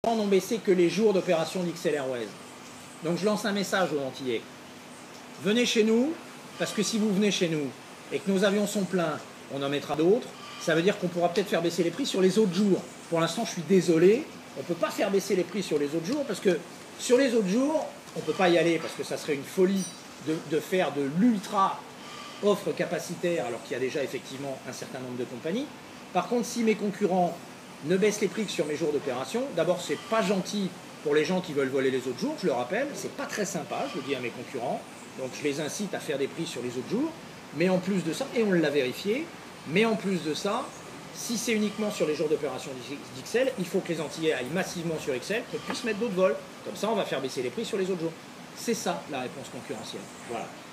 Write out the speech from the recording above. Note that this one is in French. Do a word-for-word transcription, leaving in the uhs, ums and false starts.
n'ont baissé que les jours d'opération d'X L Airways. Donc je lance un message aux Antillais. Venez chez nous, parce que si vous venez chez nous et que nos avions sont pleins, on en mettra d'autres. Ça veut dire qu'on pourra peut-être faire baisser les prix sur les autres jours. Pour l'instant, je suis désolé, on ne peut pas faire baisser les prix sur les autres jours, parce que sur les autres jours, on ne peut pas y aller, parce que ça serait une folie de, de faire de l'ultra offre capacitaire, alors qu'il y a déjà effectivement un certain nombre de compagnies. Par contre, si mes concurrents ne baissent les prix que sur mes jours d'opération, d'abord, c'est pas gentil pour les gens qui veulent voler les autres jours, je le rappelle, c'est pas très sympa, je le dis à mes concurrents, donc je les incite à faire des prix sur les autres jours, mais en plus de ça, et on l'a vérifié, mais en plus de ça, si c'est uniquement sur les jours d'opération d'X L, il faut que les Antillais aillent massivement sur X L pour qu'ils puissent mettre d'autres vols. Comme ça, on va faire baisser les prix sur les autres jours. C'est ça la réponse concurrentielle. Voilà.